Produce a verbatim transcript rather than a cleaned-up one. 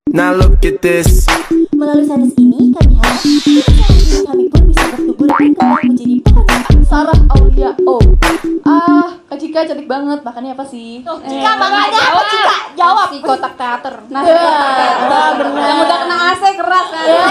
Now look at this. Melalui sanes ini, kami harap kami pun bisa bertumbuh dan berkembang menjadi pohon. Sarah Aulia O. Ah, Kak Cika cantik banget. Makannya apa sih? Oh, Cika, makanya apa Cika? Jawab. Si kotak teater. Nah, ya, benar. Yang udah kena A C keras kan. Ya,